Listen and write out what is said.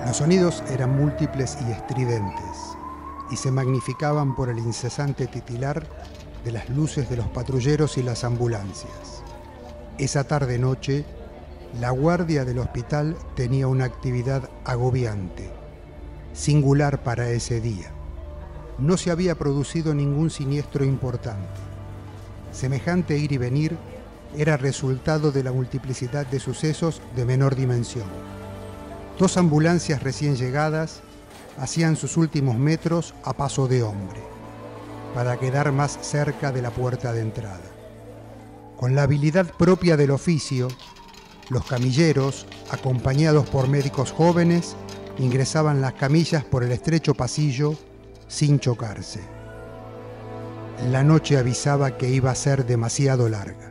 Los sonidos eran múltiples y estridentes, y se magnificaban por el incesante titilar de las luces de los patrulleros y las ambulancias. Esa tarde-noche, la guardia del hospital tenía una actividad agobiante, singular para ese día. No se había producido ningún siniestro importante. Semejante ir y venir era resultado de la multiplicidad de sucesos de menor dimensión. 2 ambulancias recién llegadas hacían sus últimos metros a paso de hombre, para quedar más cerca de la puerta de entrada. Con la habilidad propia del oficio, los camilleros, acompañados por médicos jóvenes, ingresaban las camillas por el estrecho pasillo sin chocarse. La noche avisaba que iba a ser demasiado larga.